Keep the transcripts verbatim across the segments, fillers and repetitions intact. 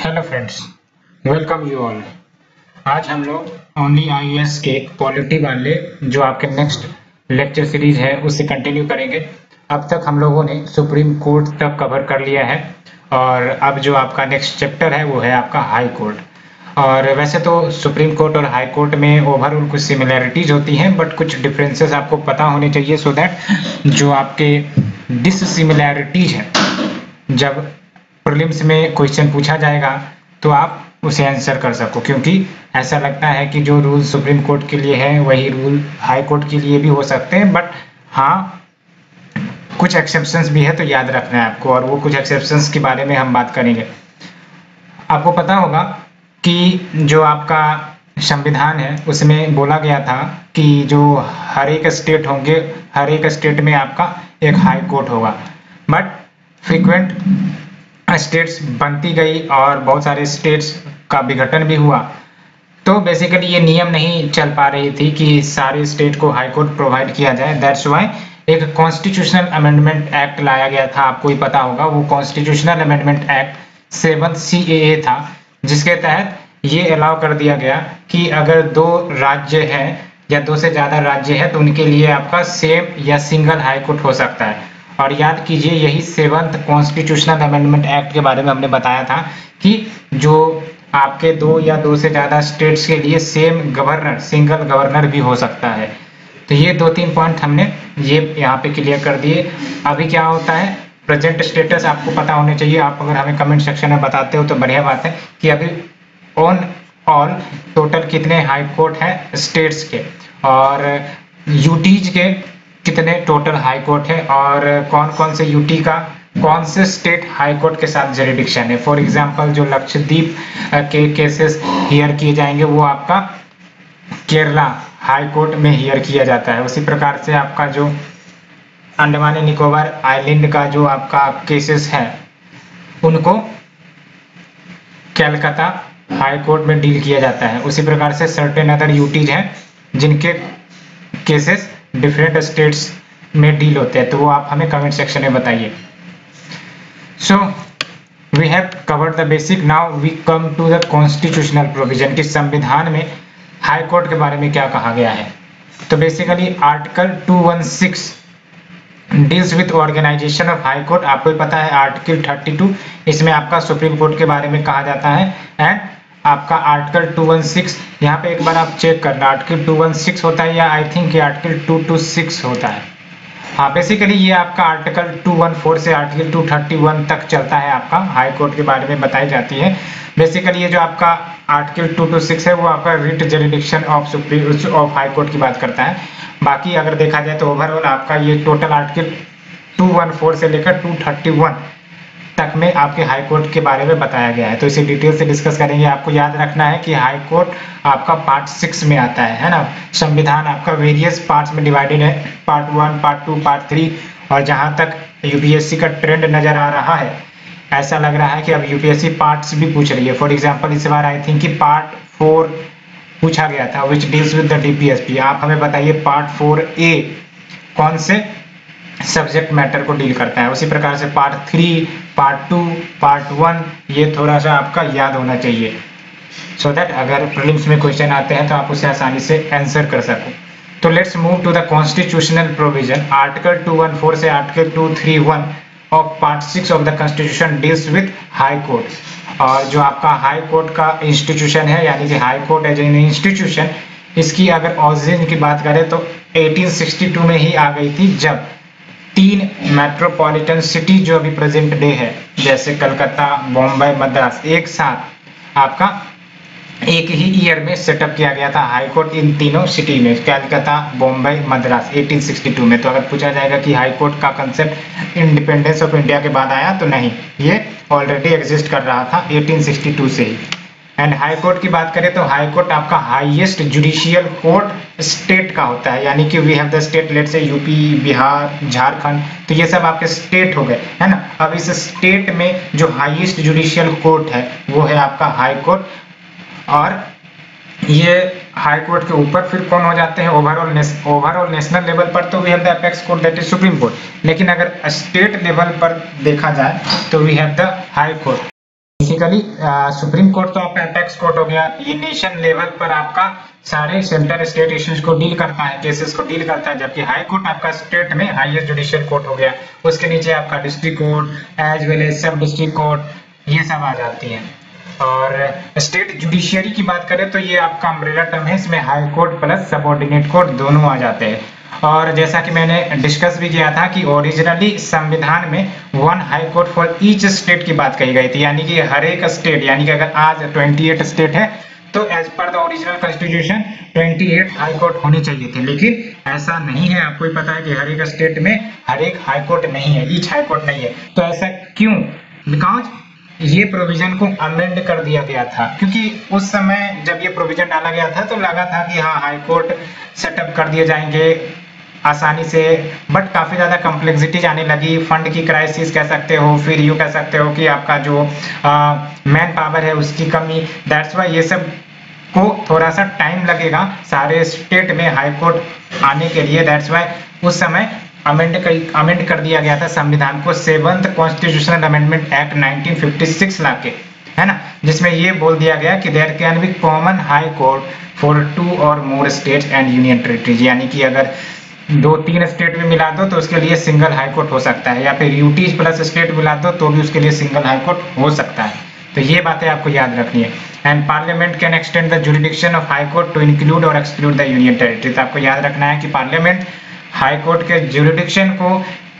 Hello friends, welcome you all. आज हम लोग ओनली आईएएस के पॉलिटी वाले जो आपके नेक्स्ट लेक्चर सीरीज है उससे कंटिन्यू करेंगे। अब तक हम लोगों ने सुप्रीम कोर्ट तक कवर कर लिया है और अब जो आपका नेक्स्ट चैप्टर है वो है आपका हाई कोर्ट। और वैसे तो सुप्रीम कोर्ट और हाई कोर्ट में ओवरऑल कुछ सिमिलैरिटीज होती हैं, बट कुछ डिफरेंसेस आपको पता होने चाहिए सो दैट जो आपके डिससिमिलैरिटीज है, जब प्रीलिम्स में क्वेश्चन पूछा जाएगा तो आप उसे आंसर कर सको। क्योंकि ऐसा लगता है कि जो रूल सुप्रीम कोर्ट के लिए है वही रूल हाई कोर्ट के लिए भी हो सकते हैं, बट हाँ कुछ एक्सेप्शंस भी है, तो याद रखना है आपको। और वो कुछ एक्सेप्शंस के बारे में हम बात करेंगे। आपको पता होगा कि जो आपका संविधान है उसमें बोला गया था कि जो हर एक स्टेट होंगे, हर एक स्टेट में आपका एक हाई कोर्ट होगा, बट फ्रीक्वेंट स्टेट्स बनती गई और बहुत सारे स्टेट्स का विघटन भी हुआ, तो बेसिकली ये नियम नहीं चल पा रही थी कि सारे स्टेट को हाई कोर्ट प्रोवाइड किया जाए। दैट्स व्हाई एक कॉन्स्टिट्यूशनल अमेंडमेंट एक्ट लाया गया था। आपको ही पता होगा वो constitutional amendment act seven C A A था, जिसके तहत ये अलाउ कर दिया गया कि अगर दो राज्य है या दो से ज्यादा राज्य है तो उनके लिए आपका सेम या सिंगल हाई कोर्ट हो सकता है। और याद कीजिए यही सेवंथ कॉन्स्टिट्यूशनल अमेंडमेंट एक्ट के बारे में हमने बताया था कि जो आपके दो या दो से ज्यादा स्टेट्स के लिए सेम गवर्नर, सिंगल गवर्नर भी हो सकता है। तो ये दो तीन पॉइंट हमने ये यहाँ पे क्लियर कर दिए। अभी क्या होता है, प्रेजेंट स्टेटस आपको पता होने चाहिए। आप अगर हमें कमेंट सेक्शन में बताते हो तो बढ़िया बात है कि अभी ऑन ऑल टोटल कितने हाई कोर्ट हैं स्टेट्स के, और यूटीज के कितने टोटल हाई कोर्ट है, और कौन कौन से यूटी का कौन से स्टेट हाई कोर्ट के साथ जुरिडिक्शन है। फॉर एग्जांपल जो लक्षद्वीप के केसेस हियर किए जाएंगे वो आपका केरला हाई कोर्ट में हियर किया जाता है। उसी प्रकार से आपका जो अंडमान निकोबार आइलैंड का जो आपका केसेस है उनको कलकत्ता हाई कोर्ट में डील किया जाता है। उसी प्रकार से सर्टेन अदर यूटीज हैं जिनके केसेस डिफरेंट स्टेट्स में डील होते हैं, तो वो आप हमें कमेंट सेक्शन में बताइए। So we have covered the basic, now we come to the constitutional provision कि संविधान में हाई कोर्ट के बारे में क्या कहा गया है। तो basically article two one six deals with organisation of high court. आपको पता है आर्टिकल थर्टी टू इसमें आपका सुप्रीम कोर्ट के बारे में कहा जाता है, एंड आपका आर्टिकल टू वन सिक्स यहाँ पे एक बार आप चेक करना आर्टिकल टू वन सिक्स होता है या आई थिंक ये आर्टिकल टू टू सिक्स होता है। हाँ बेसिकली ये आपका आर्टिकल टू वन फोर से आर्टिकल टू थर्टी वन तक चलता है, आपका हाई कोर्ट के बारे में बताई जाती है। बेसिकली ये जो आपका आर्टिकल टू टू सिक्स है वो आपका writ jurisdiction of supreme of high court की बात करता है। बाकी अगर देखा जाए तो ओवरऑल आपका ये total article two one four से लेकर टू थर्टी वन तक में आपके हाई कोर्ट के बारे में बताया गया है, तो इसे डिटेल से डिस्कस करेंगे। आपको याद रखना है कि हाई कोर्ट आपका पार्ट सिक्स में आता है, है ना। संविधान आपका वेरियस पार्ट्स में डिवाइडेड है, part one, part two, part three. और जहां तक यूपीएससी का ट्रेंड नजर आ रहा है, ऐसा लग रहा है कि अब यूपीएससी पार्ट्स भी पूछ रही है। फॉर एग्जाम्पल इस बार आई थिंक कि पार्ट फोर पूछा गया था which deals with the DPSP. आप हमें बताइए पार्ट फोर ए कौन से सब्जेक्ट मैटर को डील करता है। उसी प्रकार से part three, part two, part one ये थोड़ा सा आपका याद होना चाहिए, सो so दैट अगर प्रीलिम्स में क्वेश्चन आते हैं तो आप उसे आसानी से आंसर कर सको। तो let's move to the constitutional provision. Article two one four से article two thirty one of part six of the constitution deals with high court. और जो आपका हाई कोर्ट का इंस्टीट्यूशन है, यानी कि high court as an institution, इसकी अगर ऑरिजिन की बात करें तो एटीन सिक्सटी टू में ही आ गई थी, जब तीन मेट्रोपॉलिटन सिटी जो अभी प्रेजेंट डे है जैसे कलकत्ता, बॉम्बे, मद्रास, एक साथ आपका एक ही ईयर में सेटअप किया गया था हाई कोर्ट इन तीनों सिटी में, Calcutta, Bombay, Madras, eighteen sixty two में। तो अगर पूछा जाएगा कि हाई कोर्ट का कंसेप्ट इंडिपेंडेंस ऑफ इंडिया के बाद आया, तो नहीं, ये ऑलरेडी एग्जिस्ट कर रहा था एटीन सिक्सटी टू से ही। एंड हाई कोर्ट की बात करें तो हाई कोर्ट आपका हाईएस्ट जुडिशियल कोर्ट स्टेट का होता है, यानी कि we have the state, let's say UP, Bihar, Jharkhand, तो ये सब आपके स्टेट हो गए, है ना। अब इस स्टेट में जो हाईएस्ट जुडिशियल कोर्ट है वो है आपका हाई कोर्ट। और ये हाई कोर्ट के ऊपर फिर कौन हो जाते हैं, ओवरऑल ओवरऑल नेशनल लेवल पर तो we have the apex court that is supreme court, लेकिन अगर स्टेट लेवल पर देखा जाए तो we have the high court. Basically supreme court तो आपका अपेक्स कोर्ट हो गया, ये नेशन लेवल पर आपका सारे सेंटर स्टेट इश्यूज को डील करता है, केसेस को डील करता है, जबकि हाई कोर्ट आपका स्टेट में हाईएस्ट जुडिशियल कोर्ट हो गया, उसके नीचे आपका district court as well as सब डिस्ट्रिक्ट कोर्ट ये सब आ जाती हैं। और स्टेट जुडिशियरी की बात करें तो ये आपका अम्ब्रेला टर्म है, इसमें high court plus subordinate court दोनों आ जाते हैं। और जैसा कि मैंने डिस्कस भी किया था कि ओरिजिनली संविधान में one high court for each state की बात कही गई थी, यानी कि हर एक स्टेट, यानी कि अगर आज अट्ठाईस स्टेट है तो as per the original constitution अट्ठाईस हाई कोर्ट होनी चाहिए थे, लेकिन ऐसा नहीं है। आपको ही पता है कि हर एक स्टेट में हर एक हाई कोर्ट नहीं है, ईच हाई कोर्ट नहीं है। तो ऐसा क्यों? बिकॉज ये प्रोविजन को अमेंड कर दिया गया था, क्योंकि उस समय जब ये प्रोविजन डाला गया था तो लगा था कि हाँ हाई कोर्ट सेटअप कर दिए जाएंगे आसानी से, बट काफी ज्यादा कॉम्प्लेक्सिटी आने लगी, फंड की क्राइसिस कह सकते हो, फिर यू कह सकते हो कि आपका जो मैन पावर है उसकी कमी, दैट्स वाई ये सब को थोड़ा सा टाइम लगेगा सारे स्टेट में हाई कोर्ट आने के लिए। दैट्स वाई उस समय अमेंड कर अमेंड कर दिया गया था संविधान को, seventh constitutional amendment act nineteen fifty six ला के, है ना, जिसमें ये बोल दिया गया कि there can be common high court for two और more states and union territories, यानी कि अगर दो तीन स्टेट में मिला दो तो उसके लिए सिंगल हाई कोर्ट हो सकता है, या फिर यूटी प्लस स्टेट मिला दो तो भी उसके लिए सिंगल हाई कोर्ट हो सकता है। तो ये बातें आपको याद रखनी है। And parliament can extend the jurisdiction of high court to include और एक्सक्लूड द यूनियन टेरिटरी। तो आपको याद रखना है कि पार्लियामेंट हाई कोर्ट के जुरिडिक्शन को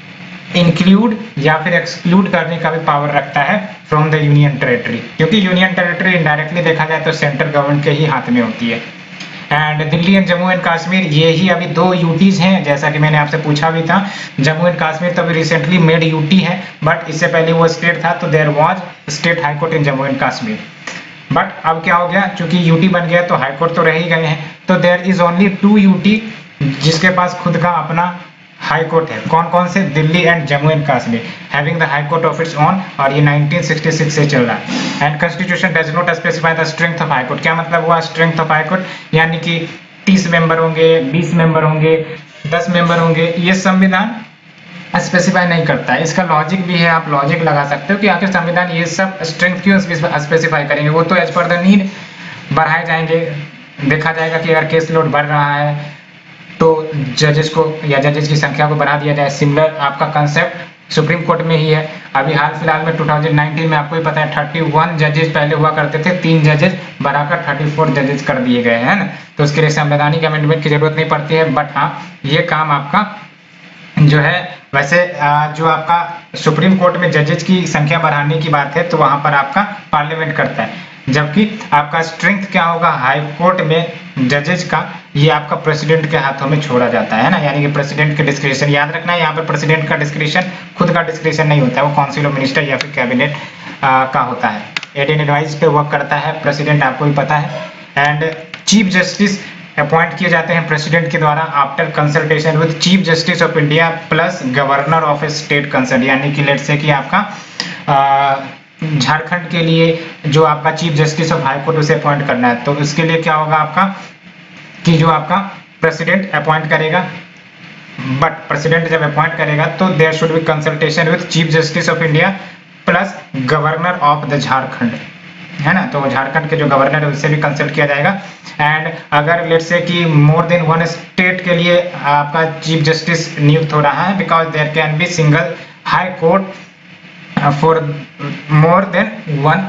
इंक्लूड या फिर एक्सक्लूड करने का भी पावर रखता है फ्रॉम द यूनियन टेरिटरी, क्योंकि यूनियन टेरिटरी इनडायरेक्टली देखा जाए तो सेंट्रल गवर्नमेंट के ही हाथ में होती है। And Delhi and Jammu and Kashmir ये ही अभी दो यूटीज हैं, जैसा कि मैंने आपसे पूछा भी था। जम्मू एंड कश्मीर तो अभी रिसेंटली मेड यूटी है, बट इससे पहले वो स्टेट था, तो there was state high court in Jammu and Kashmir. But अब क्या हो गया, चूंकि यूटी बन गया तो हाई कोर्ट तो रह ही गए हैं, तो there is only two UT जिसके पास खुद का अपना हाई कोर्ट है। कौन कौन से? Delhi and Jammu and Kashmir having the high court of its own, और ये नाइनटीन सिक्सटी सिक्स से चल रहा है। And constitution does not specify the strength of high court. क्या मतलब हुआ स्ट्रेंथ ऑफ हाई कोर्ट? यानी कि तीस मेंबर होंगे, बीस मेंबर होंगे, दस मेंबर होंगे, ये संविधान स्पेसिफाई नहीं करता है। इसका लॉजिक भी है, आप लॉजिक लगा सकते हो कि आखिर संविधान ये सब स्ट्रेंथ क्यों स्पेसिफाई करेंगे। वो तो एज पर द नीड बढ़ाए जाएंगे, देखा जाएगा कि अगर केस लोड बढ़ रहा है तो जजेस को या जजेस की संख्या को बढ़ा दिया जाए। सिमिलर आपका कंसेप्ट सुप्रीम कोर्ट में ही है। अभी हाल फिलहाल में दो हज़ार उन्नीस में आपको ही पता है इकतीस जजेस पहले हुआ करते थे, तीन जजेस बढ़ाकर चौंतीस जजेस कर दिए गए हैं ना, तो उसके लिए संवैधानिक अमेंडमेंट की जरूरत नहीं पड़ती है। बट हाँ ये काम आपका जो है, वैसे जो आपका सुप्रीम कोर्ट में जजेस की संख्या बढ़ाने की बात है तो वहां पर आपका पार्लियामेंट करता है, जबकि आपका स्ट्रेंथ क्या होगा हाई कोर्ट में जजेस का, ये आपका प्रेसिडेंट के हाथों में छोड़ा जाता है ना, यानी कि प्रेसिडेंट के डिस्क्रिप्शन याद रखना है। यहाँ पर प्रेसिडेंट का डिस्क्रिप्शन खुद का डिस्क्रिप्शन नहीं होता है, वो काउंसिल ऑफ मिनिस्टर या फिर कैबिनेट का होता है। एड एंड एडवाइस पे वर्क करता है प्रेसिडेंट, आपको भी पता है। एंड चीफ जस्टिस अपॉइंट किए जाते हैं प्रेसिडेंट के द्वारा after consultation with chief justice of India plus governor of a state concern, यानी कि लेट्स से कि आपका झारखंड के लिए जो आपका chief justice of high court उसे अपॉइंट करना है, तो उसके लिए क्या होगा आपका कि जो आपका प्रेसिडेंट अपॉइंट करेगा, बट प्रेसिडेंट जब अपॉइंट करेगा तो there should be consultation with chief justice of India plus governor of the Jharkhand, है ना, तो झारखंड के जो गवर्नर है उससे भी कंसल्ट किया जाएगा। एंड अगर लेट्स से कि मोर देन वन स्टेट के लिए आपका चीफ जस्टिस नियुक्त हो रहा है, because there can be single high court for more than one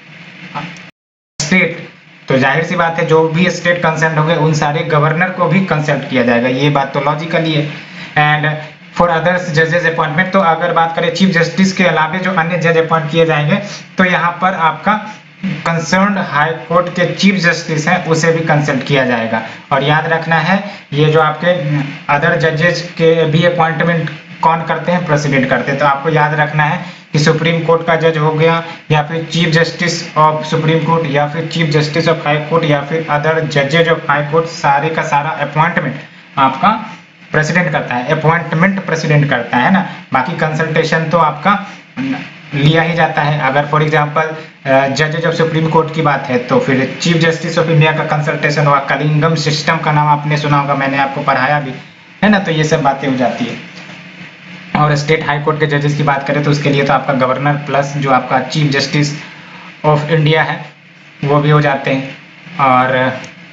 state, तो जाहिर सी बात है जो भी स्टेट कंसर्न होंगे उन सारे गवर्नर को भी कंसल्ट किया जाएगा, ये बात तो लॉजिकली है। एंड फॉर अदर्स जजेस अपॉइंटमेंट, तो अगर बात करें चीफ जस्टिस के अलावा जो अन्य जज अपॉइंट किए जाएंगे तो यहाँ पर आपका कंसर्न्ड हाई कोर्ट के चीफ जस्टिस हैं उसे भी कंसल्ट किया जाएगा। और याद रखना है ये जो आपके अदर जजेस के भी अपॉइंटमेंट कौन करते हैं? प्रेसिडेंट करते हैं। तो आपको याद रखना है कि सुप्रीम कोर्ट का जज हो गया या फिर chief justice of supreme court या फिर chief justice of high court या फिर अदर जजेज ऑफ हाई कोर्ट, सारे का सारा अपॉइंटमेंट आपका प्रेसिडेंट करता है, अपॉइंटमेंट प्रेसिडेंट करता है ना, बाकी कंसल्टेशन तो आपका लिया ही जाता है। अगर फॉर एग्जांपल जजेज ऑफ सुप्रीम कोर्ट की बात है तो फिर चीफ जस्टिस ऑफ इंडिया का कंसल्टेशन होगा। कलिंगम सिस्टम का नाम आपने सुना होगा, मैंने आपको पढ़ाया भी है ना, तो ये सब बातें हो जाती है। और स्टेट हाई कोर्ट के जजेस की बात करें तो उसके लिए तो आपका गवर्नर प्लस जो आपका चीफ जस्टिस ऑफ इंडिया है वो भी हो जाते हैं। और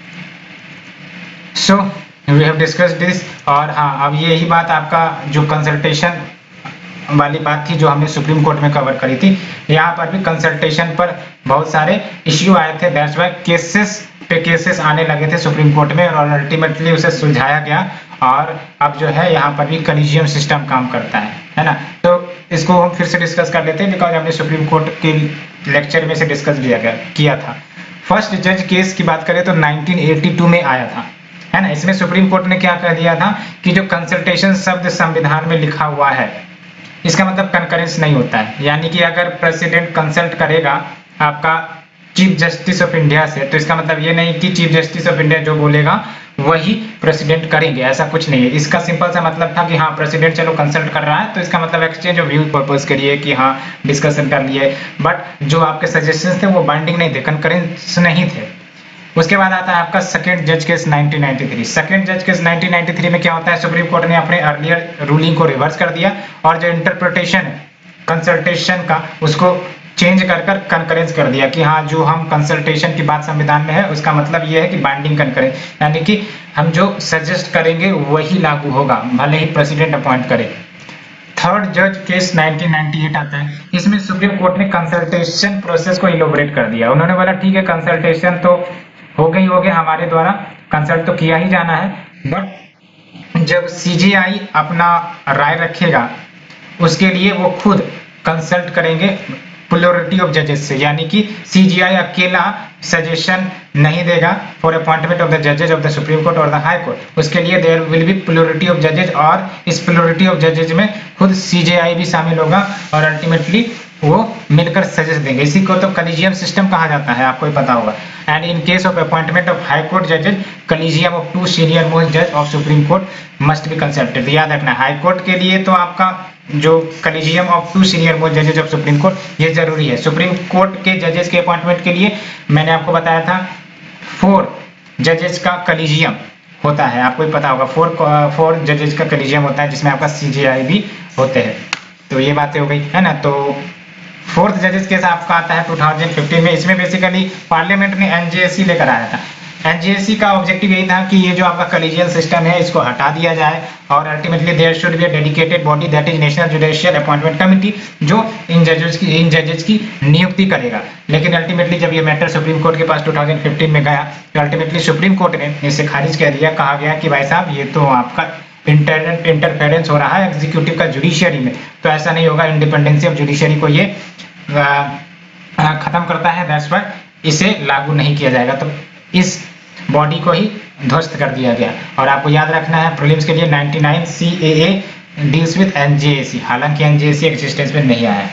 so we have discussed this. और हाँ, अब यही बात आपका जो कंसल्टेशन वाली बात थी जो हमने सुप्रीम कोर्ट में कवर करी थी, यहाँ पर भी कंसल्टेशन पर बहुत सारे इश्यू आए थे, दैट्स व्हाई केसेस पे केसेस आने लगे थे सुप्रीम कोर्ट में, और अल्टीमेटली उसे सुलझाया गया। और अब जो है यहाँ पर भी कॉलेजियम सिस्टम काम करता है, है ना। तो इसको हम फिर से डिस्कस कर लेते हैं, बिकॉज हमने सुप्रीम कोर्ट के लेक्चर में से डिस्कस किया गया किया था। फर्स्ट जज केस की बात करें तो नाइनटीन एटी टू में आया था, है ना। इसमें सुप्रीम कोर्ट ने क्या कह दिया था कि जो कंसल्टेशन शब्द संविधान में लिखा हुआ है, इसका मतलब कंकरेंस नहीं होता है। यानी कि अगर प्रेसिडेंट कंसल्ट करेगा आपका चीफ जस्टिस ऑफ इंडिया से, तो इसका मतलब ये नहीं कि चीफ जस्टिस ऑफ इंडिया जो बोलेगा वही प्रेसिडेंट करेंगे, ऐसा कुछ नहीं है। इसका सिंपल सा मतलब था कि हाँ प्रेसिडेंट चलो कंसल्ट कर रहा है, तो इसका मतलब एक्सचेंज ऑफ व्यू पर्पस के लिए कि हाँ डिस्कशन कर लिए, बट जो आपके सजेशंस थे वो बाइंडिंग नहीं थे, कंकरेंस नहीं थे। उसके बाद आता है आपका सेकंड जज case nineteen ninety three. Second जज केस नाइनटीन नाइंटी थ्री में क्या होता है, सुप्रीम कोर्ट ने अपने अर्लियर रूलिंग को रिवर्स कर दिया और जो इंटरप्रिटेशन कंसल्टेशन का उसको चेंज कर कर कंकरेंस कर दिया कि हाँ जो हम कंसल्टेशन की बात संविधान में है उसका मतलब ये है कि बाइंडिंग कंकरेंस, यानी कि हम जो सजेस्ट करेंगे वही लागू होगा भले ही प्रेसिडेंट अपॉइंट करे। थर्ड जज केस नाइनटीन नाइंटी एट आता है। इसमें सुप्रीम कोर्ट ने कंसल्टेशन प्रोसेस को इलोबरेट कर दिया। उन्होंने बोला ठीक है कंसल्टेशन तो हो गई हो गया, हमारे द्वारा कंसल्ट तो किया ही जाना है, बट जब सीजीआई अपना राय रखेगा उसके लिए वो खुद कंसल्ट करेंगे प्लूरिटी ऑफ जजेस से, यानी कि सीजीआई अकेला सजेशन नहीं देगा फॉर अपॉइंटमेंट ऑफ द जजेस ऑफ द सुप्रीम कोर्ट और द हाई कोर्ट। उसके लिए there will be plurality of जजेस, और इस प्लूरिटी ऑफ जजेस में खुद सीजीआई भी शामिल होगा और अल्टीमेटली वो मिलकर सजेस्ट देंगे। इसी को तो कॉलेजियम सिस्टम कहा जाता है, आपको ही पता होगा। And in case of appointment of high court जजेस, collegium of to senior most जज of supreme court must be consulted. याद रखना हाई कोर्ट के लिए तो आपका जो collegium of to senior most जजेस ऑफ सुप्रीम कोर्ट ये जरूरी है। सुप्रीम कोर्ट के जजेस के अपॉइंटमेंट के लिए मैंने आपको बताया था फोर जजेस का कॉलेजियम होता है, आपको ही पता होगा। फोर फोर जजेस का कॉलेजियम होता है जिसमें आपका सीजीआई भी होते हैं। तो ये बातें हो गई, है ना। तो फोर्थ जजेस केस आपका आता है टू थाउजेंड फिफ्टीन में। इसमें बेसिकली पार्लियामेंट ने एनजेएसी लेकर आया था। एनजेएसी का ऑब्जेक्टिव यही था कि ये जो आपका कॉलेजियल सिस्टम है इसको हटा दिया जाए और ultimately there should be a dedicated body that is national judicial appointment committee जो इन जजेस की इन जजेस की नियुक्ति करेगा। लेकिन अल्टीमेटली जब ये मैटर सुप्रीम कोर्ट के पास टू थाउजेंड फिफ्टीन में गया तो अल्टीमेटली सुप्रीम कोर्ट ने इसे खारिज कर दिया। कहा गया कि भाई साहब ये तो आपका इंटर इंटरफेरेंस हो रहा है एग्जीक्यूटिव का जुडिशियरी में, तो ऐसा नहीं होगा। इंडिपेंडेंसी ऑफ जुडिशियरी को ये आ, आ, खत्म करता है, दैट्स व्हाई इसे लागू नहीं किया जाएगा। तो इस बॉडी को ही ध्वस्त कर दिया गया। और आपको याद रखना है प्रीलिम्स के लिए ninety nine CAA deals with NJAC, हालांकि एनजेएसी एग्जिस्टेंस में नहीं आया है।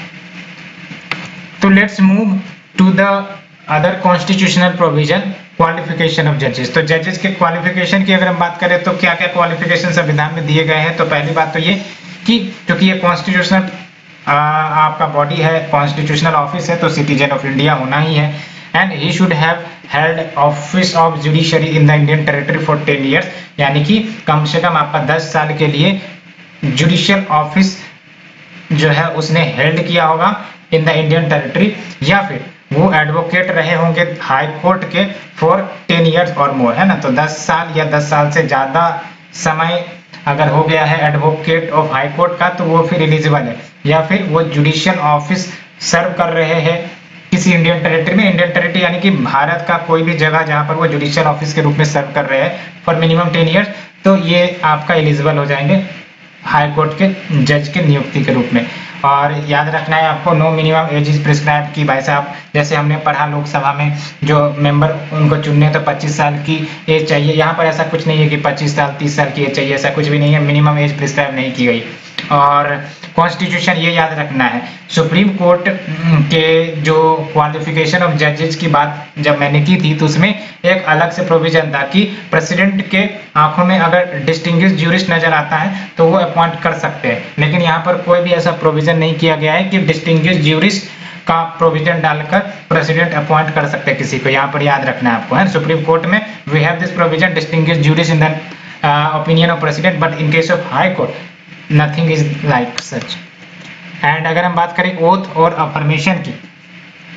तो let's move to the other constitutional provision, qualification of जजेस। तो जजेस के क्वालिफिकेशन की अगर हम बात करें तो क्या क्या क्वालिफिकेशन संविधान में दिए गए हैं। तो पहली बात तो ये कि क्योंकि ये कॉन्स्टिट्यूशनल आपका बॉडी है, कॉन्स्टिट्यूशनल ऑफिस है, तो सिटीजन ऑफ इंडिया होना ही है। And he should have held office of judiciary in the Indian territory for ten years, यानी कि कम से कम आपका दस साल के लिए जुडिशियल ऑफिस जो है उसने हेल्ड किया होगा इन द इंडियन टेरिटरी, या फिर वो एडवोकेट रहे होंगे हाई कोर्ट के फॉर टेन ईयर्स और मोर, है ना। तो दस साल या दस साल से ज्यादा समय अगर हो गया है एडवोकेट ऑफ हाई कोर्ट का तो वो फिर एलिजिबल है, या फिर वो जुडिशियल ऑफिस सर्व कर रहे हैं किसी इंडियन टेरिटरी में। इंडियन टेरिटरी यानी कि भारत का कोई भी जगह जहां पर वो जुडिशियल ऑफिस के रूप में सर्व कर रहे हैं फॉर मिनिमम टेन ईयर्स, तो ये आपका एलिजिबल हो जाएंगे हाई कोर्ट के जज के नियुक्ति के रूप में। और याद रखना है आपको no minimum age is prescribe की भाई साहब, जैसे हमने पढ़ा लोकसभा में जो मेंबर उनको चुनने तो पच्चीस साल की एज चाहिए। यहाँ पर ऐसा कुछ नहीं है कि पच्चीस साल तीस साल की एज चाहिए, ऐसा कुछ भी नहीं है। मिनिमम एज प्रिस्क्राइब नहीं की गई। और कॉन्स्टिट्यूशन ये याद रखना है, सुप्रीम कोर्ट के जो क्वालिफिकेशन ऑफ जजेस की बात जब मैंने की थी तो उसमें एक अलग से प्रोविजन था कि प्रेसिडेंट के आंखों में अगर डिस्टिंग्विश्ड ज्यूरिस्ट नजर आता है तो वो अपॉइंट कर सकते हैं। लेकिन यहाँ पर कोई भी ऐसा प्रोविजन नहीं किया गया है कि डिस्टिंग्विश्ड ज्यूरिस्ट का प्रोविजन डालकर प्रेसिडेंट अपॉइंट कर सकते हैं किसी को। यहाँ पर याद रखना है आपको, है सुप्रीम कोर्ट में we have this provision distinguished jurist in the opinion of president, but in case of high court nothing is like such. And अगर हम बात करें ओथ और अफर्मेशन की,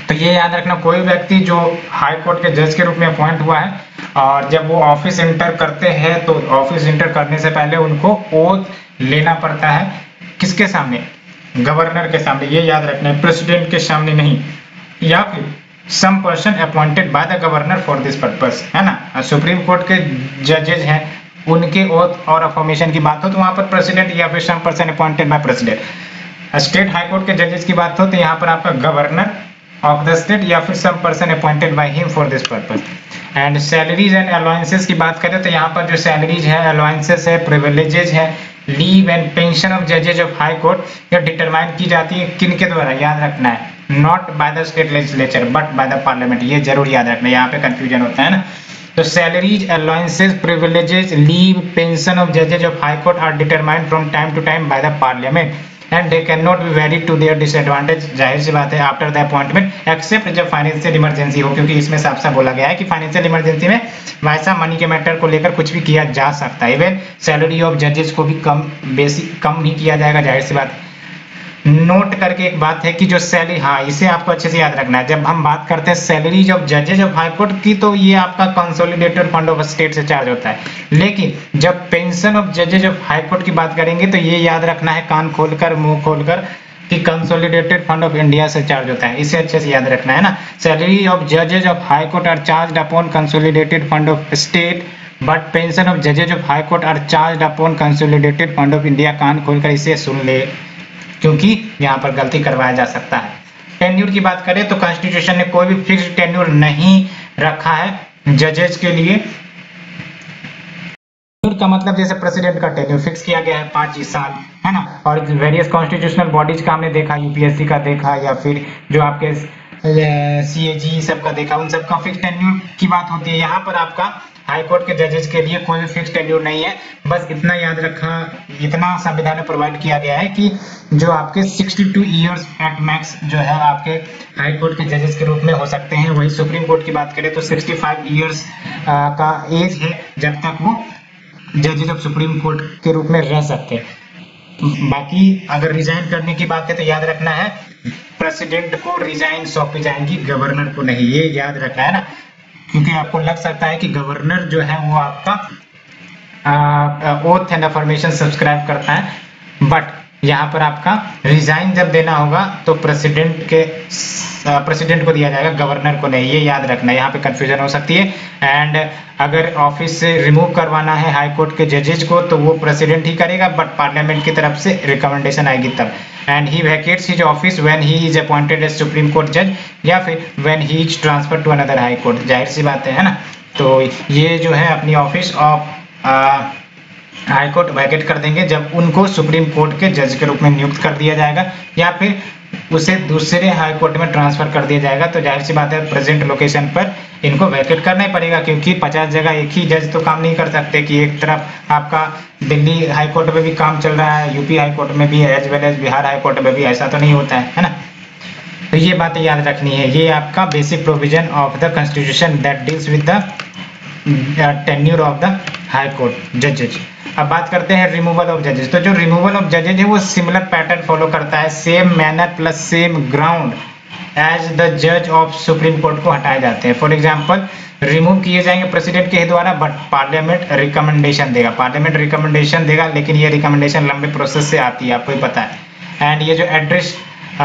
तो ये याद रखना, कोई व्यक्ति जो हाई कोर्ट के जज के रूप में अपॉइंट हुआ है और जब वो ऑफिस इंटर करते हैं तो ऑफिस इंटर करने से पहले उनको ओथ लेना पड़ता है, किसके सामने? गवर्नर के सामने। ये याद रखना है, प्रेसिडेंट के सामने नहीं, या फिर some person appointed by the governor for this purpose, है ना। सुप्रीम कोर्ट के जजेज हैं, उनके ओथ और अफर्मेशन की बात हो तो वहां पर प्रेसिडेंट या फिर some person appointed by president. State high court के जजेस की बात हो तो यहाँ पर आपका गवर्नर ऑफ द स्टेट या फिर some person appointed by him for this purpose. And salaries and allowances की बात करें तो यहाँ पर जो सैलरीज है, अलाउंसेस है, प्रिविलेजेज है, लीव एंड पेंशन ऑफ जजेज ऑफ हाई कोर्ट यह डिटरमाइन की जाती है किन के द्वारा? याद रखना है, not by the state legislature but by the parliament. ये जरूर याद रखना, यहाँ पे कंफ्यूजन होता है ना। तो salaries, allowances, privileges, leave, pension of जजेज of high court are determined from time to time by the parliament and they can not be varied to their disadvantage. जाहिर सी बात है, आफ्टर द अपॉइंटमेंट एक्सेप्ट जब financial emergency हो, क्योंकि इसमें साफ साफ बोला गया है कि फाइनेंशियल इमरजेंसी में वैसा मनी के मैटर को लेकर कुछ भी किया जा सकता है। इवन सैलरी ऑफ जजेस को भी कम बेसिक कम ही किया जाएगा, जाहिर सी बात है। नोट करके एक बात है कि जो सैलरी, हाँ इसे आपको अच्छे से याद रखना है, जब हम बात करते हैं सैलरीज ऑफ जजेज ऑफ हाई कोर्ट की तो ये आपका कंसोलिडेटेड फंड ऑफ स्टेट से चार्ज होता है, लेकिन जब पेंशन ऑफ जजेज ऑफ हाई कोर्ट की बात करेंगे तो ये याद रखना है, कान खोलकर मुंह खोलकर, कि कंसोलिडेटेड फंड ऑफ इंडिया से चार्ज होता है। इसे अच्छे से याद रखना है ना। सैलरी ऑफ जजेज of high court are charge upon consolidated fund of state but pension of जजेज of high court are charge upon consolidated fund of India. कान खोलकर इसे सुन ले, क्योंकि यहाँ पर गलती करवाया जा सकता है। टेन्यूर की बात करें तो कॉन्स्टिट्यूशन ने कोई भी फिक्स्ड टेन्यूर नहीं रखा है जजेज के लिए। टेन्यूर का मतलब जैसे प्रेसिडेंट का टेन्यूर फिक्स किया गया है पांच साल, है ना। और वेरियस कॉन्स्टिट्यूशनल बॉडीज का हमने देखा, यूपीएससी का देखा या फिर जो आपके सीएजी सब का देखा, उन सब का फिक्स टेन्यूर की बात होती है। यहाँ पर आपका हाई कोर्ट के जजेस के लिए कोई फिक्स टेन्यूर नहीं है। बस इतना याद रखा, इतना संविधान में प्रोवाइड किया गया है कि जो आपके बासठ इयर्स एट मैक्स जो है आपके हाई कोर्ट के जजेस के रूप में हो सकते हैं। वही सुप्रीम कोर्ट की बात करें तो पैंसठ इयर्स का एज है जब तक वो जजेस ऑफ सुप्रीम कोर्ट के रूप में रह सकते हैं। बाकी अगर रिजाइन करने की बात है तो याद रखना है, प्रेसिडेंट को रिजाइन सौंपी जाएंगी, गवर्नर को नहीं। ये याद रखना है ना, क्योंकि आपको लग सकता है कि गवर्नर जो है वो आपका ओथ एंड अफर्मेशन सब्सक्राइब करता है, बट यहाँ पर आपका रिजाइन जब देना होगा तो प्रेसिडेंट के प्रेसिडेंट को दिया जाएगा, गवर्नर को नहीं। ये याद रखना है, यहाँ पे कंफ्यूजन हो सकती है। एंड अगर ऑफिस से रिमूव करवाना है हाई कोर्ट के जजेज को तो वो प्रेसिडेंट ही करेगा, बट पार्लियामेंट की तरफ से रिकमेंडेशन आएगी तब। And he vacates his office when he is appointed as supreme court जज या फिर when he is transfer to another high court. जाहिर सी बात है ना। तो ये जो है अपनी office of high court vacate कर देंगे जब उनको सुप्रीम कोर्ट के जज के रूप में नियुक्त कर दिया जाएगा या फिर उसे दूसरे हाई कोर्ट में ट्रांसफर कर दिया जाएगा। तो जाहिर सी बात है प्रेजेंट लोकेशन पर इनको वैकेट करना ही पड़ेगा, क्योंकि पचास जगह एक ही जज तो काम नहीं कर सकते कि एक तरफ आपका दिल्ली हाई कोर्ट में भी काम चल रहा है, यूपी हाई कोर्ट में भी as well as Bihar high court में भी, ऐसा तो नहीं होता है, है ना। तो ये बातें याद रखनी है। ये आपका basic provision of the constitution that deals with the tenure of the high court जजेज। अब बात करते हैं रिमूवल ऑफ जजेस। तो जो रिमूवल ऑफ जजेज है वो सिमिलर पैटर्न फॉलो करता है, same manner plus same ground as the जज ऑफ सुप्रीम कोर्ट को हटाए जाते हैं। फॉर एग्जांपल रिमूव किए जाएंगे प्रेसिडेंट के द्वारा, बट पार्लियामेंट रिकमेंडेशन देगा, पार्लियामेंट रिकमेंडेशन देगा, लेकिन ये रिकमेंडेशन लंबे प्रोसेस से आती है, आपको ही पता है। एंड ये जो एड्रेस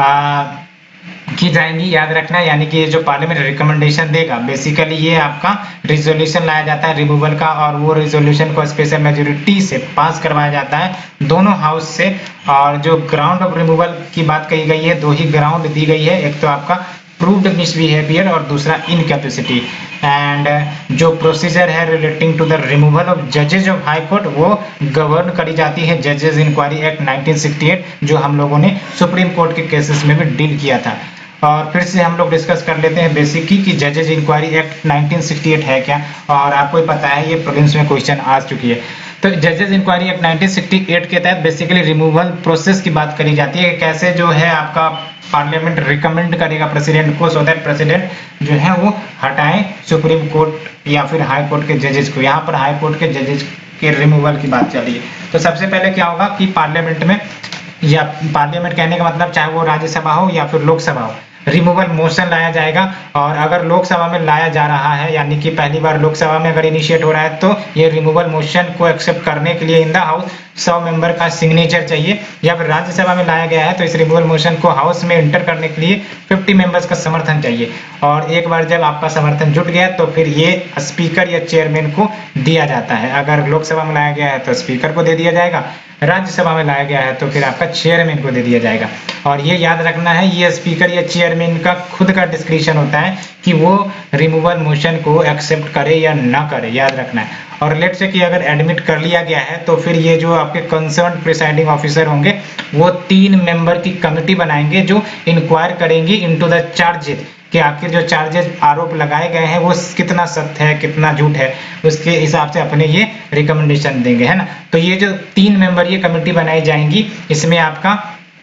की जाएंगी याद रखना, यानी कि ये जो पार्लियामेंट रिकमेंडेशन देगा बेसिकली ये आपका रिजोल्यूशन लाया जाता है रिमूवल का, और वो रिजोल्यूशन को स्पेशल मेजोरिटी से पास करवाया जाता है दोनों हाउस से। और जो ग्राउंड ऑफ रिमूवल की बात कही गई है, दो ही ग्राउंड दी गई है, एक तो आपका प्रूव्ड मिसबिहेवियर और दूसरा इनकैपेसिटी। एंड जो प्रोसीजर है relating to the removal of जजेज ऑफ हाई कोर्ट वो गवर्न करी जाती है जजेस inquiry act nineteen sixty eight, जो हम लोगों ने सुप्रीम कोर्ट के केसेस में भी डील किया था। और फिर से हम लोग डिस्कस कर लेते हैं बेसिकली कि जजेज inquiry act nineteen sixty eight है क्या, और आपको ही पता है ये प्रीलिम्स में क्वेश्चन आ चुकी है। तो जजेज inquiry act nineteen sixty eight के तहत बेसिकली रिमूवल प्रोसेस की बात करी जाती है, कैसे जो है आपका पार्लियामेंट रिकमेंड करेगा प्रेसिडेंट को, सो दैट प्रेसिडेंट जो है वो हटाएं सुप्रीम कोर्ट या फिर हाई कोर्ट के जजेस को। यहाँ पर हाई कोर्ट के जजेस के रिमूवल की बात चली है। तो सबसे पहले क्या होगा कि पार्लियामेंट में, या पार्लियामेंट कहने का मतलब चाहे वो राज्यसभा हो या फिर लोकसभा हो, रिमूवल मोशन लाया जाएगा। और अगर लोकसभा में लाया जा रहा है, यानी कि पहली बार लोकसभा में अगर इनिशिएट हो रहा है, तो ये रिमूवल मोशन को एक्सेप्ट करने के लिए इन द हाउस सौ मेंबर का सिग्नेचर चाहिए। या फिर राज्यसभा में लाया गया है तो इस रिमूवल मोशन को हाउस में इंटर करने के लिए पचास मेंबर्स का समर्थन चाहिए। और एक बार जब आपका समर्थन जुट गया तो फिर ये स्पीकर या चेयरमैन को दिया जाता है। अगर लोकसभा में लाया गया है तो स्पीकर को दे दिया जाएगा, राज्यसभा में लाया गया है तो फिर आपका चेयरमैन को दे दिया जाएगा। और ये याद रखना है, ये स्पीकर या चेयरमैन का खुद का डिस्क्रिप्शन होता है कि वो रिमूवल मोशन को एक्सेप्ट करे या ना करे, याद रखना है। और लेट से कि अगर एडमिट कर लिया गया है तो फिर ये जो आपके कंसर्न प्रिसाइडिंग ऑफिसर होंगे वो तीन मेंबर की कमेटी बनाएंगे जो इंक्वायर करेंगी इनटू द चार्जेस कि आखिर जो चार्जेस आरोप लगाए गए हैं वो कितना सत्य है कितना झूठ है, उसके हिसाब से अपने ये रिकमेंडेशन देंगे, है ना। तो ये जो तीन मेंबर ये कमेटी बनाई जाएंगी, इसमें आपका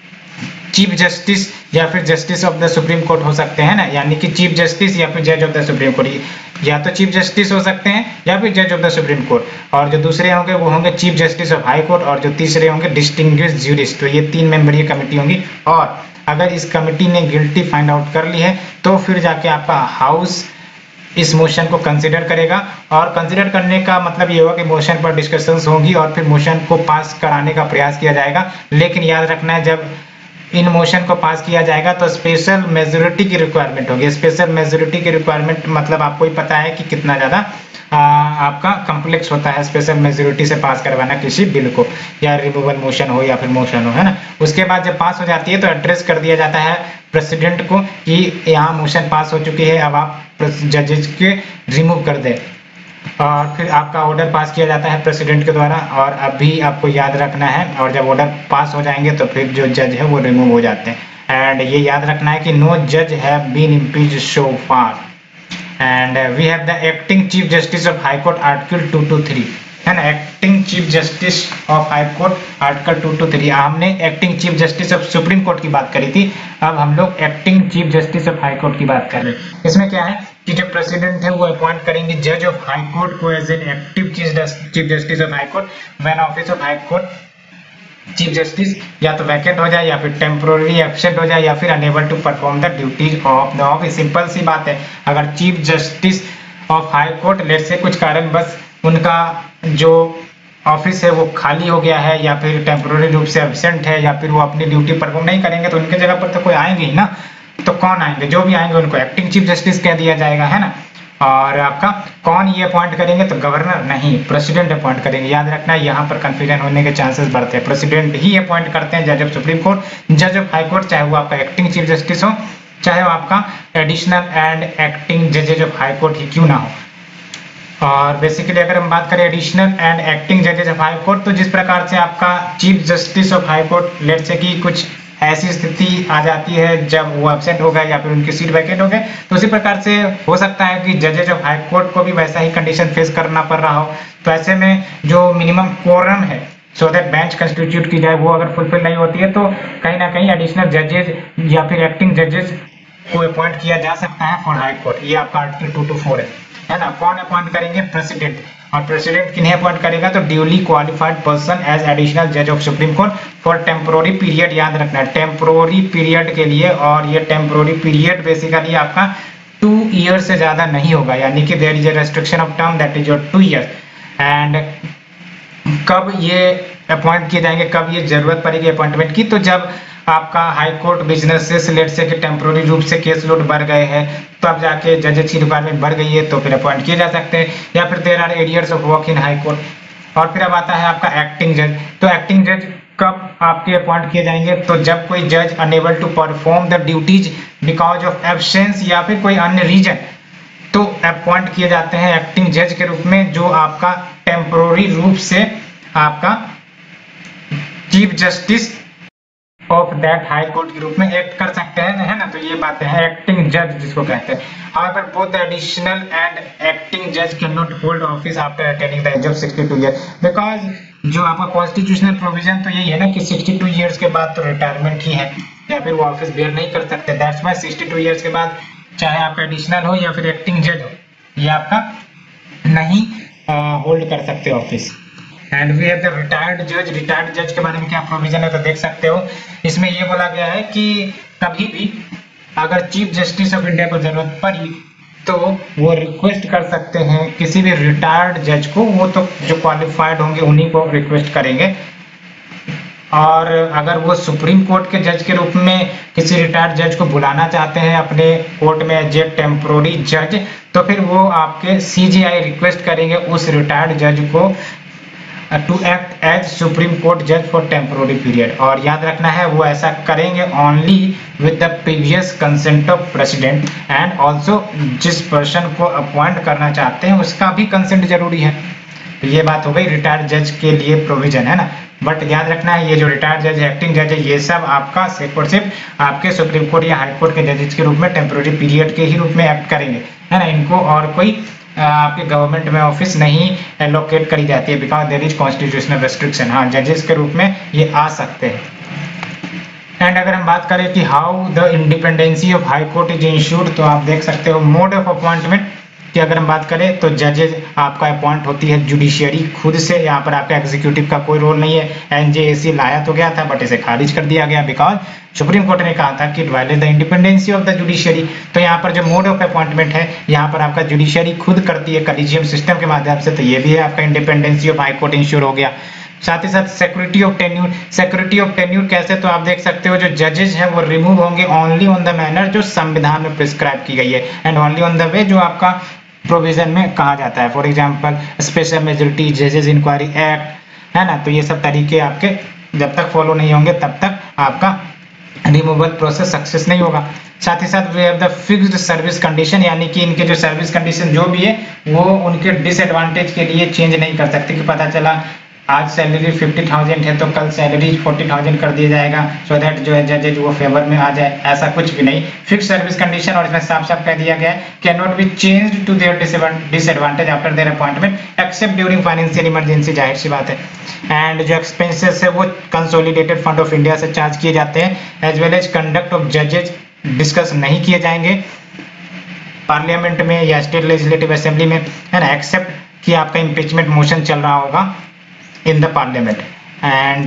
चीफ जस्टिस या फिर justice of the supreme court हो सकते हैं ना, यानी कि चीफ जस्टिस या फिर जज ऑफ द सुप्रीम कोर्ट, या तो चीफ जस्टिस हो सकते हैं या फिर जज ऑफ द सुप्रीम कोर्ट। और जो दूसरे होंगे वो होंगे chief justice of high court, और जो तीसरे होंगे डिस्टिंग्विश्ड ज्यूरिस्ट। तो ये तीन मेंबर ये कमेटी होंगी। और अगर इस कमेटी ने गिल्टी फाइंड आउट कर ली है तो फिर जाके आपका हाउस इस मोशन को कंसिडर करेगा। और कंसिडर करने का मतलब ये होगा कि मोशन पर डिस्कशंस होंगी और फिर मोशन को पास कराने का प्रयास किया जाएगा। लेकिन याद रखना है, जब इन मोशन को पास किया जाएगा तो स्पेशल मेजोरिटी की रिक्वायरमेंट होगी। स्पेशल मेजोरिटी की रिक्वायरमेंट मतलब आपको ही पता है कि कितना ज्यादा आपका कॉम्प्लेक्स होता है स्पेशल मेजोरिटी से पास करवाना किसी बिल को, या रिमूवल मोशन हो या फिर मोशन हो, है ना। उसके बाद जब पास हो जाती है तो एड्रेस कर दिया जाता है प्रेसिडेंट को कि यहाँ मोशन पास हो चुकी है, अब आप जजेस के रिमूव कर दें। और फिर आपका ऑर्डर पास किया जाता है प्रेसिडेंट के द्वारा। और अभी आपको याद रखना है, और जब ऑर्डर पास हो जाएंगे तो फिर जो जज है वो रिमूव हो जाते हैं। एंड ये याद रखना है कि नो जज have been impeached so far. And we have the acting chief justice of high court article two two three, है ना। Acting chief justice of high court article two two three. हमने acting chief justice of supreme court की बात करी थी, अब हम लोग acting chief justice of high court की बात कर रहे हैं। इसमें क्या है कि जो प्रेसिडेंट है वो अपॉइंट करेंगे जज ऑफ हाई कोर्ट को as an active chief justice of high court when office of high court chief justice या तो वैकेंट हो जाए या फिर टेम्पोररी एब्सेंट हो जाए या फिर unable to perform the duties of the office. Simple सी बात है, अगर chief justice of high court let say कुछ कारण बस उनका जो ऑफिस है वो खाली हो गया है या फिर टेम्पोररी रूप से एब्सेंट है या फिर वो अपनी ड्यूटी परफॉर्म नहीं करेंगे तो उनके जगह पर तो कोई आएंगे ही ना। तो कौन आएंगे, जो भी आएंगे उनको एक्टिंग चीफ जस्टिस कह दिया जाएगा, है ना। और आपका कौन ये अपॉइंट करेंगे तो गवर्नर नहीं, प्रेसिडेंट अपॉइंट करेंगे। याद रखना है, यहाँ पर कंफ्यूजन होने के चांसेस बढ़ते हैं। प्रेसिडेंट ही अपॉइंट करते हैं जज ऑफ सुप्रीम कोर्ट, जज ऑफ हाई कोर्ट, चाहे वो आपका एक्टिंग चीफ जस्टिस हो चाहे वो आपका एडिशनल एंड एक्टिंग जजेज ऑफ हाई कोर्ट ही क्यों ना हो। और बेसिकली अगर हम बात करें एडिशनल एंड एक्टिंग जजेज ऑफ हाई कोर्ट, तो जिस प्रकार से आपका chief justice of high court let say कि कुछ ऐसी स्थिति आ जाती है जब वो एब्सेंट हो गए या फिर उनकी सीट वैकेंट हो गए, तो उसी प्रकार से हो सकता है कि जजेज ऑफ हाई कोर्ट को भी वैसा ही कंडीशन फेस करना पड़ रहा हो। तो ऐसे में जो मिनिमम कोरम है सो दैट बेंच कंस्टिट्यूट की जाए वो अगर फुलफिल नहीं होती है तो कहीं ना कहीं एडिशनल जजेज या फिर एक्टिंग जजेस को अपॉइंट किया जा सकता है फॉर हाई कोर्ट। ये आपका आर्टिकल टू टू फोर है, है ना। कौन अपॉइंट करेंगे, प्रेसिडेंट। और प्रेसिडेंट किन्हें अपॉइंट करेगा तो duly qualified person as additional जज of supreme court for temporary period. याद रखना है टेम्पोररी पीरियड के लिए, और ये टेम्पोररी पीरियड बेसिकली आपका टू ईयर से ज्यादा नहीं होगा, यानी कि there is a restriction of term that is your two year. And कब ये अपॉइंट किए जाएंगे, कब ये जरूरत पड़ेगी अपॉइंटमेंट की, तो जब आपका high court business late say कि टेम्पोररी रूप से केस लोड बढ़ गए हैं तब जाके जजेस की रिक्वायरमेंट बढ़ गई है तो फिर अपॉइंट किए जा सकते हैं, या फिर there are arrears of work in high court. और फिर अब आता है आपका एक्टिंग जज। तो एक्टिंग जज कब आपके अपॉइंट किए जाएंगे, तो जब कोई जज unable to perform the duties because of absence या फिर कोई अन्य रीजन, तो अपॉइंट किए जाते हैं एक्टिंग जज के रूप में, जो आपका टेम्पोररी रूप से आपका chief justice of that high court के रूप में एक्ट कर सकते हैं, है ना। तो ये बातें हैं एक्टिंग जज जिसको कहते हैं। However, both the additional and acting judge cannot hold office after attaining the age of sixty two years, because जो आपका कॉन्स्टिट्यूशनल प्रोविजन तो यही है ना कि सिक्सटी टू इयर्स के बाद तो रिटायरमेंट ही है या फिर वो ऑफिस बेयर नहीं कर सकते। That's why sixty two years के बाद चाहे आपका एडिशनल हो या फिर एक्टिंग जज हो, ये आपका नहीं होल्ड कर सकते office. And we have the retired जज। रिटायर्ड जज के बारे में क्या प्रोविजन है तो देख सकते हो। इसमें ये बोला गया है कि कभी भी अगर चीफ जस्टिस ऑफ इंडिया को जरूरत पड़ी तो वो रिक्वेस्ट कर सकते हैं किसी भी रिटायर्ड जज को, वो तो जो क्वालिफाइड होंगे उन्हीं को रिक्वेस्ट करेंगे। और अगर वो सुप्रीम कोर्ट के जज के रूप में किसी रिटायर्ड जज को बुलाना चाहते हैं अपने कोर्ट में एज ए टेम्पोररी जज, तो फिर वो आपके सीजीआई रिक्वेस्ट करेंगे उस रिटायर्ड जज को to act as supreme court जज फॉर टेम्पोररी पीरियड। और याद रखना है वो ऐसा करेंगे only with the previous consent of president, and also जिस पर्सन को अपॉइंट करना चाहते हैं उसका भी कंसेंट जरूरी है। तो ये बात हो गई रिटायर्ड जज के लिए प्रोविजन है ना। बट याद रखना है ये जो रिटायर्ड जज है, एक्टिंग जज है, ये सब आपका सिर्फ और सिर्फ आपके सुप्रीम कोर्ट या हाई कोर्ट के जजेस के रूप में टेम्पोररी पीरियड के ही रूप में एक्ट करेंगे, है ना। इनको और कोई आपके गवर्नमेंट में ऑफिस नहीं एलोकेट करी जाती है, because there is constitutional restriction. हाँ, जजेस के रूप में ये आ सकते हैं। एंड अगर हम बात करें कि how the independency of high court is ensured, तो आप देख सकते हो मोड ऑफ अपॉइंटमेंट की अगर हम बात करें तो जजेज आपका अपॉइंट होती है जुडिशियरी खुद से। यहाँ पर आपका एग्जीक्यूटिव का कोई रोल नहीं है। एनजेएसी लाया तो गया था बट इसे खारिज कर दिया गया बिकॉज सुप्रीम कोर्ट ने कहा था कि it violate the independency of the judiciary. तो यहाँ पर जो मोड ऑफ अपॉइंटमेंट है, यहाँ पर आपका जुडिशियरी खुद करती है कॉलेजियम सिस्टम के माध्यम से, तो ये भी है आपका independency of high court ensure हो गया। साथ ही साथ security of tenure. Security of tenure कैसे, तो आप देख सकते हो जो जजेज हैं वो रिमूव होंगे ओनली ऑन द मैनर जो संविधान में प्रिस्क्राइब की गई है, and only on the way जो आपका प्रोविजन में कहा जाता है। फॉर एग्जांपल स्पेशल मेजोरिटी, जजेस इंक्वायरी एक्ट, है ना। तो ये सब तरीके आपके जब तक फॉलो नहीं होंगे तब तक आपका रिमूवल प्रोसेस सक्सेस नहीं होगा। साथ ही साथ we have the fixed service condition, यानी कि इनके जो सर्विस कंडीशन जो भी है वो उनके डिसएडवांटेज के लिए चेंज नहीं कर सकते कि पता चला आज सैलरी फिफ्टी थाउजेंड है तो कल सैलरी फोर्टी थाउजेंड कर दिया जाएगा सो दैट जो है जजेज वो फेवर में आ जाए, ऐसा कुछ भी नहीं। फिक्स सर्विस कंडीशन, और इसमें साफ साफ कह दिया गया है can not be changed to their disadvantage after their appointment except during financial emergency, जाहिर सी बात है। एंड जो एक्सपेंसेस है वो कंसोलिडेटेड फंड ऑफ इंडिया से चार्ज किए जाते हैं। As well as conduct of जजेज डिस्कस नहीं किए जाएंगे पार्लियामेंट में या स्टेट लेजिस्लेटिव असेंबली में, है ना, एक्सेप्ट कि आपका इम्पीचमेंट मोशन चल रहा होगा in the parliament. And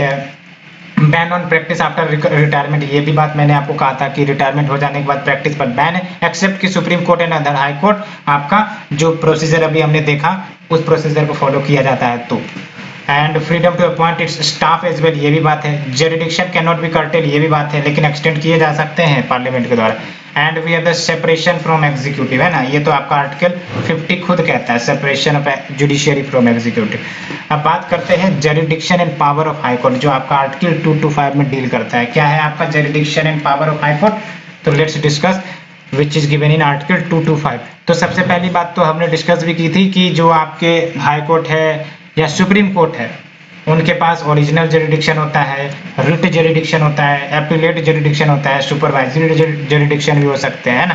ban on practice after retirement, ये भी बात मैंने आपको कहा था कि रिटायरमेंट हो जाने के बाद प्रैक्टिस पर बैन है, एक्सेप्ट कि supreme court and other high court आपका जो प्रोसीजर अभी हमने देखा उस प्रोसीजर को फॉलो किया जाता है तो। And freedom to appoint its staff as well, ये भी बात है। Jurisdiction can not be curtail, ये भी बात है, लेकिन एक्सटेंड किए जा सकते हैं पार्लियामेंट के द्वारा। And we have the separation from executive, है ना, ये तो आपका आर्टिकल फिफ्टी खुद कहता है, separation of judiciary from executive. अब बात करते हैं jurisdiction and power of high court, जो आपका आर्टिकल टू टू फाइव में डील करता है। क्या है आपका jurisdiction and power of high court, तो let's discuss which is given in article two two five. तो सबसे पहली बात तो हमने डिस्कस भी की थी कि जो आपके हाई कोर्ट है या सुप्रीम कोर्ट है उनके पास ओरिजिनल जरिडिक्शन होता है, रिट जरिडिक्शन होता है, एपिलेट जरिडिक्शन होता है, सुपरवाइजरी जरिडिक्शन भी हो सकते हैं ना।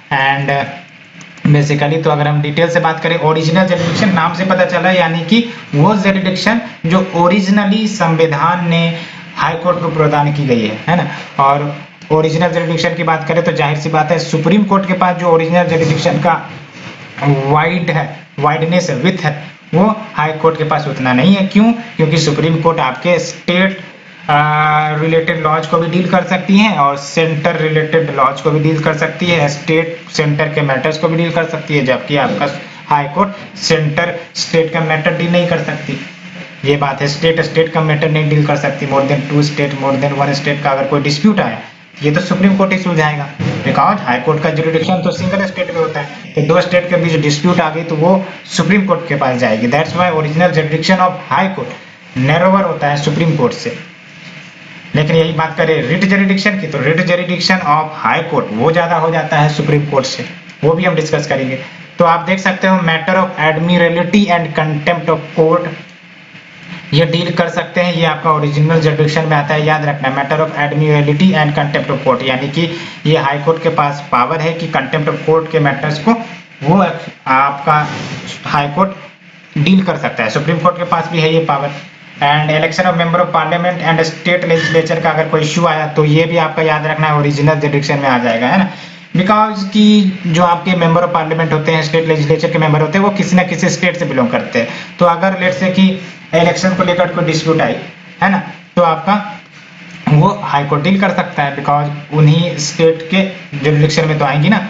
एंड बेसिकली तो अगर हम डिटेल से बात करें, ओरिजिनल जरिडिक्शन नाम से पता चला, यानी कि वो जरिडिक्शन जो ओरिजिनली संविधान ने हाई कोर्ट को प्रदान की गई है, है ना। और ओरिजिनल जरिडिक्शन की बात करें तो जाहिर सी बात है सुप्रीम कोर्ट के पास जो ओरिजिनल जरिडिक्शन का वाइड है, वाइडनेस है, विथ है, वो हाई कोर्ट के पास उतना नहीं है। क्यों? क्योंकि सुप्रीम कोर्ट आपके स्टेट रिलेटेड लॉज को भी डील कर सकती है और सेंटर रिलेटेड लॉज को भी डील कर सकती है, स्टेट सेंटर के मैटर्स को भी डील कर सकती है, जबकि आपका हाई कोर्ट सेंटर स्टेट का मैटर डील नहीं कर सकती। ये बात है, स्टेट स्टेट का मैटर नहीं डील कर सकती। More than two state, more than one state का अगर कोई डिस्प्यूट आया ये तो सुप्रीम कोर्ट ही सुलझाएगा, बिकॉज हाई कोर्ट का जुरिडिक्शन तो सिंगल स्टेट में होता है। तो दो स्टेट के बीच डिस्प्यूट आ गई तो वो सुप्रीम कोर्ट के पास जाएगी। That's why original jurisdiction of high court narrower होता है सुप्रीम कोर्ट से। लेकिन यही बात करें रिट जुरिडिक्शन की, तो writ jurisdiction of high court वो ज्यादा हो जाता है सुप्रीम कोर्ट से, वो भी हम डिस्कस करेंगे। तो आप देख सकते हो matter of admiralty and contempt of court, ये डील कर सकते हैं, ये आपका ओरिजिनल जुरिडिक्शन में आता है। याद रखना, matter of admiralty and contempt of court, यानी कि ये हाई कोर्ट के पास पावर है कि कंटेम्प्ट ऑफ कोर्ट के मैटर्स को वो आपका हाई कोर्ट डील कर सकता है। सुप्रीम कोर्ट के पास भी है ये power. And election of member of parliament and state legislature का अगर कोई इशू आया तो ये भी आपका याद रखना है ओरिजिनल जुरिडिक्शन में आ जाएगा, है ना। बिकॉज की जो आपके मेंबर ऑफ पार्लियामेंट होते हैं, स्टेट लेजिस्लेचर के मेंबर होते हैं, वो किसी ना किसी स्टेट से बिलोंग करते हैं। तो अगर लेट से कि इलेक्शन को लेकर कोई डिस्प्यूट आई, है ना, तो आपका वो हाई कोर्ट डील कर सकता है, बिकॉज उन्हीं स्टेट के जुरिडिक्शन में तो आएंगी ना।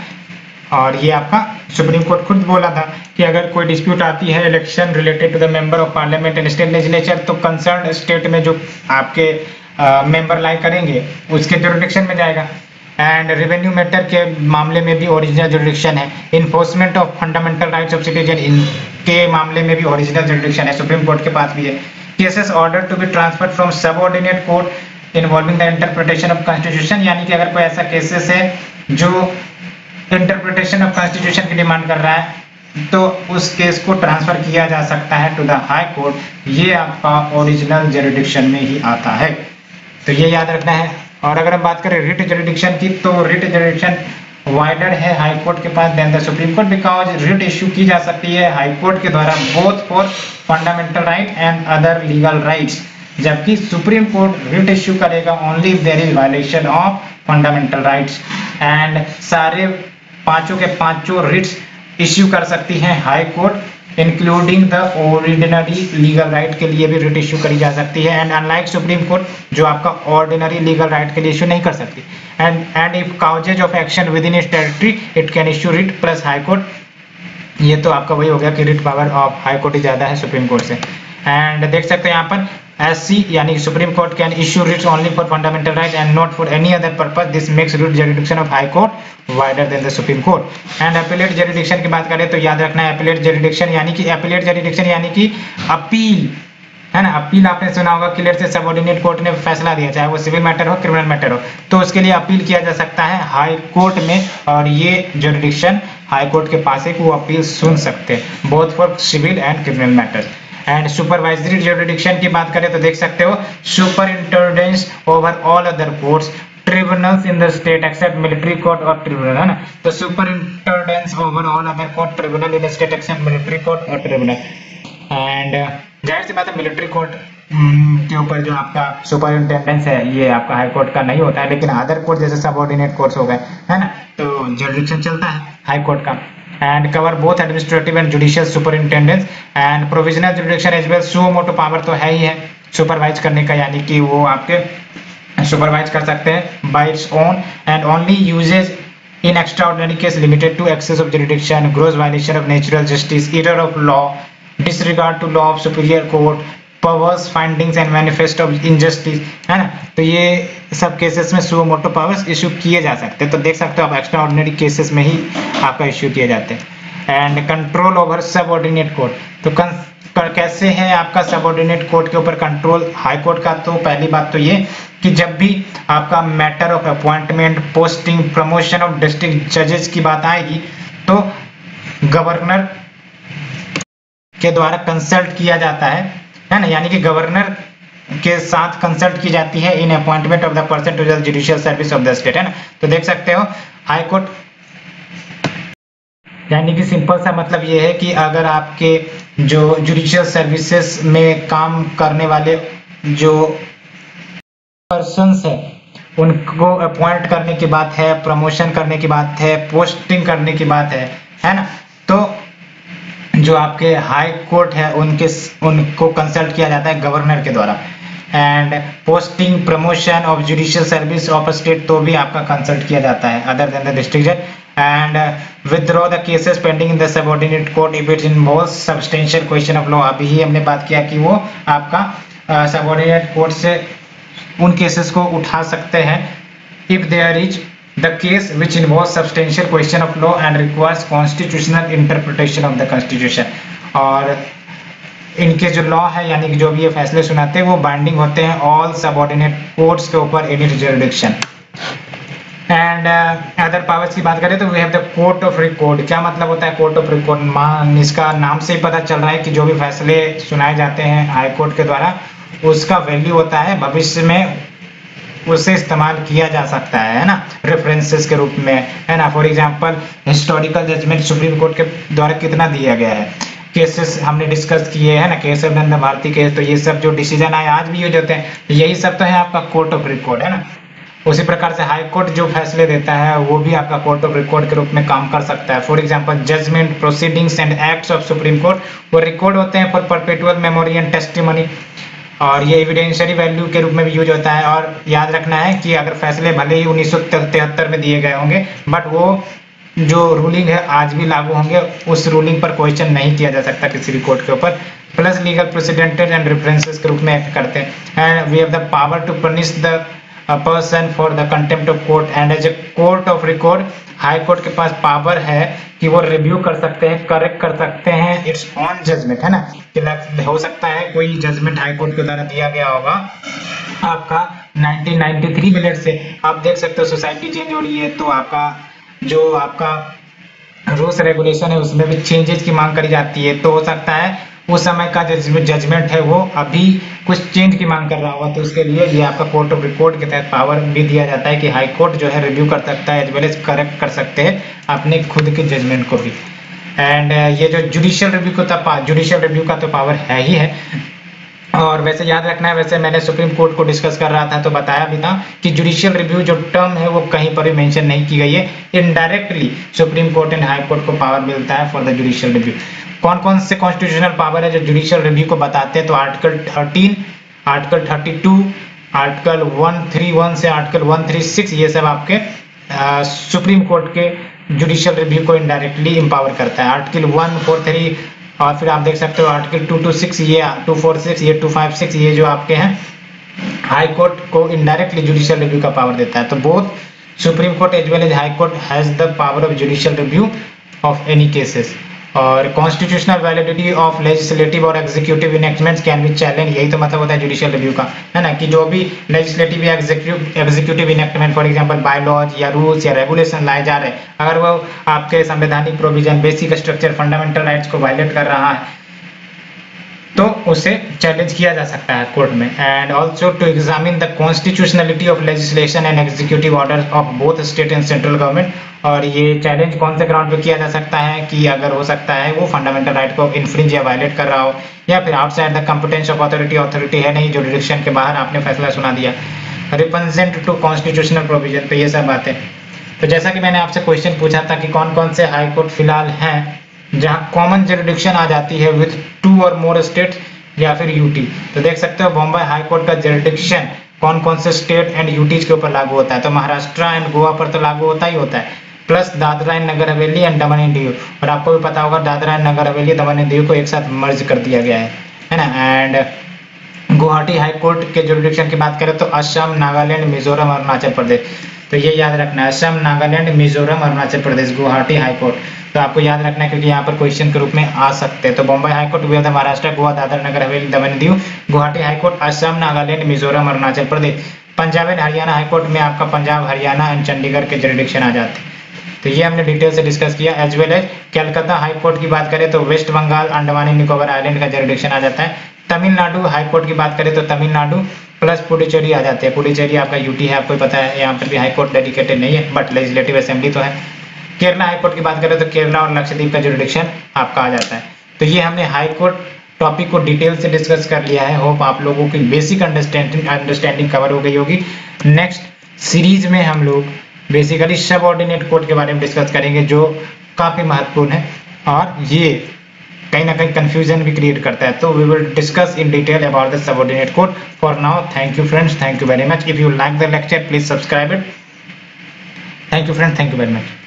और ये आपका सुप्रीम कोर्ट खुद बोला था कि अगर कोई डिस्प्यूट आती है election related to the member of parliament and state legislature, तो कंसर्न स्टेट में जो आपके मेंबर लाई करेंगे उसके जुरिडिक्शन में जाएगा। एंड रेवेन्यू मैटर के मामले में भी ओरिजिनल जुरिडिक्शन है। Enforcement of fundamental rights of citizen, इनके मामले में भी ओरिजिनल जुरिडिक्शन है, सुप्रीम कोर्ट के पास भी है। Cases order to be transferred from subordinate court involving the interpretation of constitution, यानी कि अगर कोई ऐसा केसेस है जो इंटरप्रिटेशन ऑफ कॉन्स्टिट्यूशन की डिमांड कर रहा है तो उस केस को ट्रांसफर किया जा सकता है टू द हाई कोर्ट। ये आपका ओरिजिनल जुरिडिक्शन में ही आता है, तो ये याद रखना है। और अगर हम बात करें रिट जुरिडिक्शन की, तो रिट जुरिडिक्शन वाइडर है हाई कोर्ट के पास than the supreme court, because writ issue की जा सकती है हाई कोर्ट के द्वारा both for fundamental right and other legal rights, जबकि सुप्रीम कोर्ट रिट इश्यू करेगा only if there is violation of fundamental rights. And सारे पांचों के पांचों रिट्स इश्यू कर सकती हैं high court, including the ordinary legal right के लिए भी रिट इश्यू करी जा सकती है। एंड अनलाइक सुप्रीम कोर्ट जो आपका ऑर्डिनरी लीगल राइट के लिए इश्यू नहीं कर सकती। And and if causes of action within its territory it can issue writ plus high court. ये तो आपका वही हो गया कि writ power of high court ही ज्यादा है सुप्रीम कोर्ट से। एंड देख सकते हैं यहाँ पर एस सी यानी supreme court can issue writs only for fundamental right and not for any other purpose. This makes writ jurisdiction of high court wider than the supreme court. And appellate jurisdiction की बात करें तो याद रखना है appellate jurisdiction यानी कि appellate jurisdiction यानी कि अपील है ना। अपील आपने सुना होगा, क्लियर से सबऑर्डिनेट कोर्ट ने फैसला दिया, चाहे वो सिविल मैटर हो क्रिमिनल मैटर हो, तो उसके लिए अपील किया जा सकता है हाई कोर्ट में, और ये जुरिडिक्शन हाई कोर्ट के पास है कि वो अपील सुन सकते हैं both for civil and criminal matters. And supervisory jurisdiction की बात करें तो देख सकते हो superintendence over all other courts tribunals in the state except military court और ट्रिब्यूनल, है ना। तो superintendence over all other court tribunal in the state except military court और ट्रिब्यूनल। एंड जाहिर सी बात है मिलिट्री कोर्ट के ऊपर जो आपका सुपरिंटेंडेंस है ये आपका हाई कोर्ट का नहीं होता है, लेकिन अदर कोर्ट जैसे सबऑर्डिनेट कोर्ट्स हो गए, है ना, तो जुरिडिक्शन चलता है हाई कोर्ट का। and cover both administrative and judicial superintendence and provisional jurisdiction as well। suo motu power तो है ही है सुपरवाइज करने का, यानी कि वो आपके सुपरवाइज कर सकते हैं by its own and only uses in extraordinary case limited to excess of jurisdiction, gross violation of natural justice, error of law, disregard to law of superior court, powers findings and manifest of injustice, है ना। तो ये सब cases में suo motu powers issue किए जा सकते हैं। तो देख सकते हो आप एक्स्ट्रा ऑर्डिनरी केसेस में ही आपका इश्यू किए जाते हैं। And control over subordinate court, तो कन, कर, कैसे है आपका सबऑर्डिनेट कोर्ट के ऊपर कंट्रोल हाई कोर्ट का। तो पहली बात तो ये कि जब भी आपका matter of appointment, posting, promotion of district जजेस की बात आएगी तो गवर्नर के द्वारा कंसल्ट किया जाता है, है ना, यानी कि गवर्नर के साथ कंसल्ट की जाती है in appointment of the person to the judicial service of the state, है ना। तो देख सकते हो हाई कोर्ट यानी कि सिंपल सा मतलब ये है कि अगर आपके जो जुडिशियल सर्विसेज में काम करने वाले जो पर्सन्स है उनको अपॉइंट करने की बात है, प्रमोशन करने की बात है, पोस्टिंग करने की बात है, है ना, तो जो आपके हाई कोर्ट है उनके उनको कंसल्ट किया जाता है गवर्नर के द्वारा। And posting, promotion of judicial service of state तो भी आपका कंसल्ट किया जाता है अदर देन द डिस्ट्रिक्ट जज। And withdraw the cases pending in the subordinate court if it involves substantial question of law. अभी ही हमने बात किया कि वो आपका सबऑर्डिनेट कोर्ट से उन केसेस को उठा सकते हैं if there is the case which involves substantial question of law and requires constitutional interpretation of the constitution। और इनके जो लॉ है यानी कि जो भी ये फैसले सुनाते हैं वो बाइंडिंग होते हैं ऑल सबऑर्डिनेट कोर्ट्स के ऊपर in its jurisdiction. And other powers की बात करें तो we have the court of record. क्या मतलब होता है कोर्ट ऑफ रिकॉर्ड? मान इसका नाम से ही पता चल रहा है कि जो भी फैसले सुनाए जाते हैं हाई कोर्ट के द्वारा उसका वैल्यू होता है, भविष्य में उसे इस्तेमाल किया जा सकता है, है ना, रेफरेंसेस के रूप में, है ना। For example historical judgment supreme court के द्वारा कितना दिया गया है, केसेस हमने डिस्कस किए हैं ना, केशव नंदा भारती केस, तो ये सब जो डिसीजन आए आज भी यूज होते हैं, यही सब तो है आपका कोर्ट ऑफ रिकॉर्ड, है ना। उसी प्रकार से हाई कोर्ट जो फैसले देता है वो भी आपका कोर्ट ऑफ रिकॉर्ड के रूप में काम कर सकता है। For example judgment, proceedings and acts of supreme court वो रिकॉर्ड होते हैं for perpetual memory and testimony. और ये एविडेंशियरी वैल्यू के रूप में भी यूज होता है। और याद रखना है कि अगर फैसले भले ही उन्नीस सौ तिहत्तर में दिए गए होंगे, बट वो जो रूलिंग है आज भी लागू होंगे, उस रूलिंग पर क्वेश्चन नहीं किया जा सकता किसी भी कोर्ट के ऊपर। Plus legal precedents and references के रूप में एक्ट करते हैं। And we have the power to punish the person for the contempt of court and as a court of record, high court के पास पावर है कि वो रिव्यू कर सकते हैं, करेक्ट कर सकते हैं इट्स ऑन जजमेंट, है ना। कि हो सकता है कोई जजमेंट हाई कोर्ट के द्वारा दिया गया होगा आपका नाइनटीन नाइंटी थ्री में, से आप देख सकते हो सोसाइटी चेंज हो रही है, तो आपका जो आपका रूल्स रेगुलेशन है उसमें भी चेंजेस की मांग करी जाती है। तो हो सकता है उस समय का जजमेंट है वो अभी कुछ चेंज की मांग कर रहा होगा, तो उसके लिए ये आपका कोर्ट ऑफ रिकॉर्ड के तहत पावर भी दिया जाता है कि हाई कोर्ट जो है रिव्यू कर सकता है एज वेल एज करेक्ट कर सकते हैं अपने खुद के जजमेंट को भी। एंड ये जो जुडिशियल रिव्यू को तो जुडिशियल रिव्यू का तो पावर है ही है। और वैसे याद रखना है, वैसे मैंने सुप्रीम कोर्ट को डिस्कस कर रहा था तो बताया भी था कि जुडिशियल रिव्यू जो टर्म है वो कहीं पर भी मेंशन नहीं की गई है। Indirectly supreme court and high court को पावर मिलता है फॉर द जुडिशियल रिव्यू। कौन कौन से कॉन्स्टिट्यूशनल पावर है जो जुडिशियल रिव्यू को बताते हैं, तो article thirteen, article thirty two, article one thirty one से आर्टिकल वन थर्टी सिक्स, ये सब आपके सुप्रीम कोर्ट के जुडिशियल रिव्यू को इनडायरेक्टली एम्पावर करता है। आर्टिकल वन फोर थ्री, और फिर आप देख सकते हो आर्टिकल टू टू सिक्स, ये टू फोर सिक्स, ये टू फाइव सिक्स, ये जो आपके हैं हाई कोर्ट को इनडायरेक्टली जुडिशियल रिव्यू का पावर देता है। तो both supreme court as well as high court has the power of judicial review of any cases. और कॉन्स्टिट्यूशनल वैलिडिटी ऑफ लेजिस्लेटिव और executive enactments can be challenge, यही तो मतलब होता है जुडिशियल रिव्यू का, है ना। कि जो भी लेजिस्लेटिव या executive enactment, for example by laws या रूल्स या रेगुलेशन लाए जा रहे हैं, अगर वो आपके संवैधानिक provision, basic structure, fundamental rights को वायलेट कर रहा है तो उसे चैलेंज किया जा सकता है कोर्ट में। And also to examine the constitutionality of legislation and executive order of both state and central government. और ये चैलेंज कौन से ग्राउंड पे किया जा सकता है कि अगर हो सकता है वो फंडामेंटल राइट को इन्फ्रिंज या वायलेट कर रहा हो, या फिर outside the competence of authority, authority है नहीं, जुरिडिक्शन के बाहर आपने फैसला सुना दिया, रिप्रेजेंट टू कॉन्स्टिट्यूशनल प्रोविजन, तो ये सब बातें। तो जैसा कि मैंने आपसे क्वेश्चन पूछा था कि कौन कौन से हाई कोर्ट फिलहाल हैं जहां कॉमन जुरिडिक्शन आ जाती है विद टू और मोर स्टेट या फिर यूटी, तो देख सकते हो बॉम्बे हाई कोर्ट का जुरिडिक्शन कौन कौन से स्टेट एंड यूटीज के ऊपर लागू होता है, तो महाराष्ट्र एंड गोवा पर तो लागू होता ही होता है, plus Dadra and Nagar Haveli and Daman and Diu. और आपको भी पता होगा Dadra and Nagar Haveli, Daman and Diu को एक साथ मर्ज कर दिया गया है, है ना। एंड गुवाहाटी हाई कोर्ट के जुरिडिक्शन की बात करें तो असम, नागालैंड, मिजोरम, अरुणाचल प्रदेश, तो ये याद रखना है, असम, नागालैंड, मिजोरम, अरुणाचल प्रदेश, गुवाहाटी हाई कोर्ट, तो आपको याद रखना है क्योंकि यहाँ पर क्वेश्चन के रूप में आ सकते हैं। तो बॉम्बे हाई कोर्ट वी Maharashtra, Goa, Dadra Nagar Haveli, Daman Diu, Guwahati high court Assam, Nagaland, Mizoram, Arunachal Pradesh, Punjab and Haryana high court में आपका पंजाब, हरियाणा एंड चंडीगढ़ के जुरिडिक्शन आ जाते हैं। तो ये हमने डिटेल से डिस्कस किया। As well as Calcutta high court की बात करें तो वेस्ट बंगाल, अंडमान एंड निकोबार आइलैंड का जुरिडिक्शन आ जाता है। तमिलनाडु हाई कोर्ट की बात करें तो तमिलनाडु प्लस पुडुचेरी आ जाते हैं। पुडुचेरी आपका यूटी है, आपको पता है, यहाँ पर भी हाई कोर्ट डेडिकेटेड नहीं है बट लेजिस्लेटिव असेंबली तो है। केरला हाई कोर्ट की बात करें तो केरला और लक्षद्वीप का जुरिडिक्शन आपका आ जाता है। तो ये हमने हाई कोर्ट टॉपिक को डिटेल से डिस्कस कर लिया है। होप आप लोगों की बेसिक अंडरस्टैंडिंग अंडरस्टैंडिंग कवर हो गई होगी। नेक्स्ट सीरीज में हम लोग बेसिकली सबऑर्डिनेट कोर्ट के बारे में डिस्कस करेंगे जो काफी महत्वपूर्ण है और ये कहीं ना कहीं कंफ्यूजन भी क्रिएट करता है। तो we will discuss in detail about the subordinate court. For now thank you friends, thank you very much. If you like the lecture please subscribe it. Thank you friends, thank you very much.